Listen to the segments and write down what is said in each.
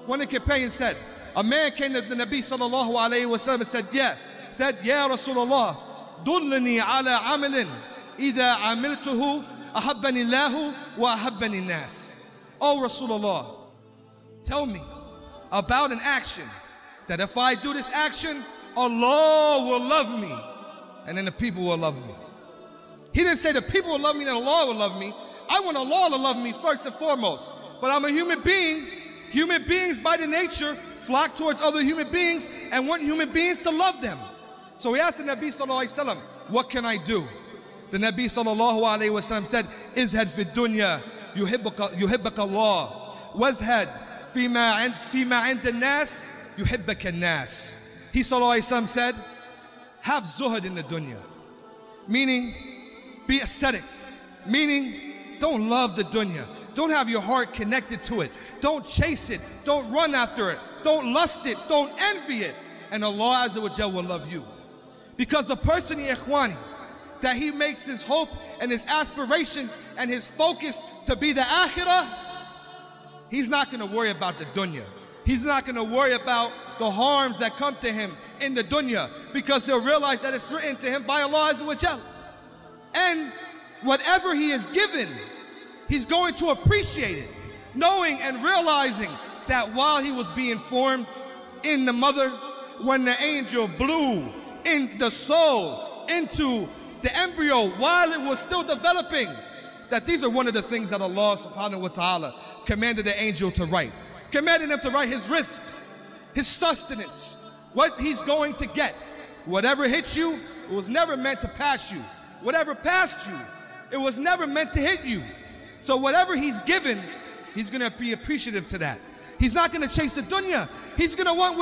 one of the companions said, a man came to the Nabi sallallahu alayhi wa sallam and said, Ya Rasulullah, dullani ala amalin, idha amiltuhu ahabbani Allahu wa ahabbani nas. Oh Rasulullah, tell me about an action that if I do this action, Allah will love me, and then the people will love me. He didn't say the people will love me and Allah will love me. I want Allah to love me first and foremost. But I'm a human being. Human beings by the nature flock towards other human beings and want human beings to love them. So he asked the Nabi sallallahu alayhi wa sallam, what can I do? The Nabi sallallahu alayhi wa sallam said, izhad fi dunya yuhibbaka Allah, wazhad fima inda nas yuhibbaka nas. He sallallahu alayhi wa sallam said, have zuhud in the dunya, meaning be ascetic, meaning don't love the dunya. Don't have your heart connected to it. Don't chase it. Don't run after it. Don't lust it. Don't envy it. And Allah Azza wa Jal will love you. Because the person, ya ikhwani, that he makes his hope and his aspirations and his focus to be the akhirah, he's not going to worry about the dunya. He's not going to worry about the harms that come to him in the dunya, because he'll realize that it's written to him by Allah Azza wa Jal. And whatever he is given, he's going to appreciate it, knowing and realizing that while he was being formed in the mother, when the angel blew in the soul into the embryo while it was still developing, that these are one of the things that Allah subhanahu wa ta'ala commanded the angel to write. Commanded him to write his rizq, his sustenance, what he's going to get. Whatever hits you, it was never meant to pass you. Whatever passed you, it was never meant to hit you. So whatever he's given, he's going to be appreciative to that. He's not going to chase the dunya. He's going to want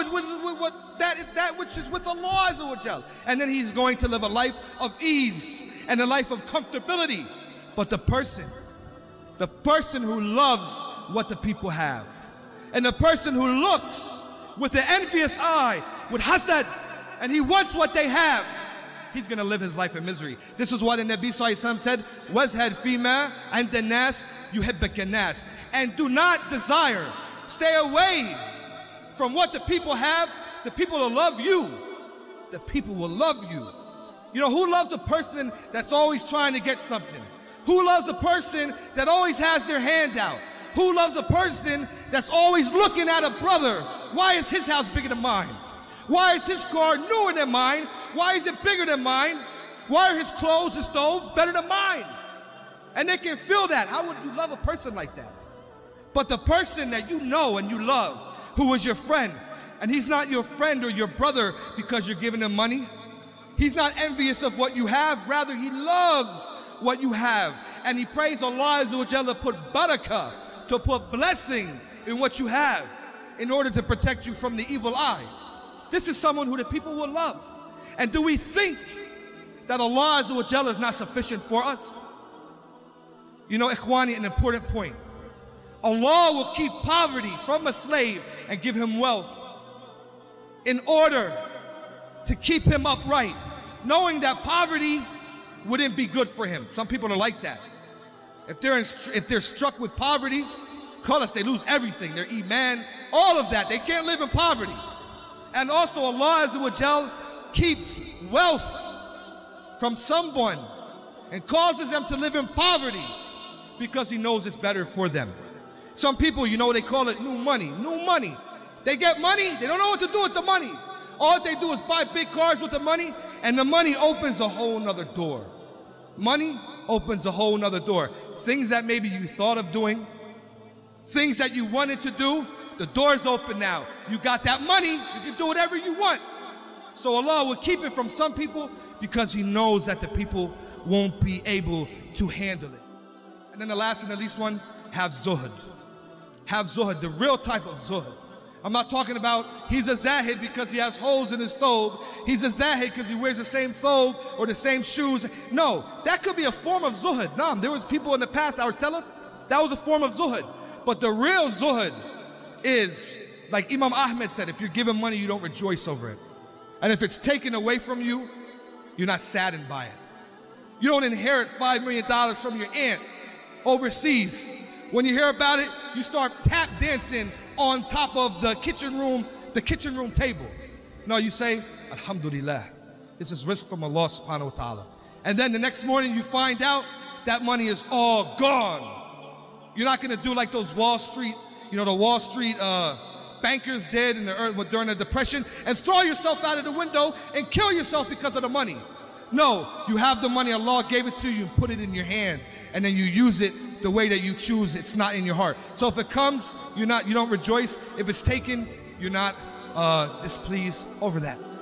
that which is with Allah Azza wa Jal. And then he's going to live a life of ease and a life of comfortability. But the person who loves what the people have, and the person who looks with an envious eye, with hasad, and he wants what they have, he's going to live his life in misery. This is why the Nabi sallallahu alaihi wasallam said, wazhad fima inda nas yuhibbaka nas. And do not desire, stay away from what the people have. The people will love you. The people will love you. You know, who loves a person that's always trying to get something? Who loves a person that always has their hand out? Who loves a person that's always looking at a brother? Why is his house bigger than mine? Why is his car newer than mine? Why is it bigger than mine? Why are his clothes and stoves better than mine? And they can feel that. How would you love a person like that? But the person that you know and you love, who is your friend, and he's not your friend or your brother because you're giving him money. He's not envious of what you have. Rather, he loves what you have. And he prays Allah Azza wa Jalla to put barakah, to put blessing in what you have in order to protect you from the evil eye. This is someone who the people will love. And do we think that Allah Azza wa Jalla is not sufficient for us? You know, ikhwani, an important point. Allah will keep poverty from a slave and give him wealth in order to keep him upright, knowing that poverty wouldn't be good for him. Some people are like that. If they're struck with poverty, they lose everything, their iman, all of that. They can't live in poverty. And also Allah Azza wa Jal keeps wealth from someone and causes them to live in poverty because he knows it's better for them. Some people, you know, they call it new money. New money. They get money, they don't know what to do with the money. All they do is buy big cars with the money, and the money opens a whole nother door. Money opens a whole nother door. Things that maybe you thought of doing, things that you wanted to do, the door's open now. You got that money, you can do whatever you want. So Allah will keep it from some people because he knows that the people won't be able to handle it. And then the last and the least one, have zuhud. Have zuhud, the real type of zuhud. I'm not talking about he's a zahid because he has holes in his stove. He's a zahid because he wears the same thobe or the same shoes. No, that could be a form of zuhud. No, there was people in the past, our salaf, that was a form of zuhud. But the real zuhud is, like Imam Ahmed said, if you're given money, you don't rejoice over it. And if it's taken away from you, you're not saddened by it. You don't inherit $5 million from your aunt overseas. When you hear about it, you start tap dancing on top of the kitchen room table. No, you say, Alhamdulillah, this is rizq from Allah subhanahu wa ta'ala. And then the next morning you find out that money is all gone. You're not gonna do like those Wall Street, the Wall Street bankers did during the Depression and throw yourself out of the window and kill yourself because of the money. No, you have the money, Allah gave it to you, and put it in your hand, and then you use it the way that you choose. It's not in your heart. So if it comes, you don't rejoice. If it's taken, you're not displeased over that.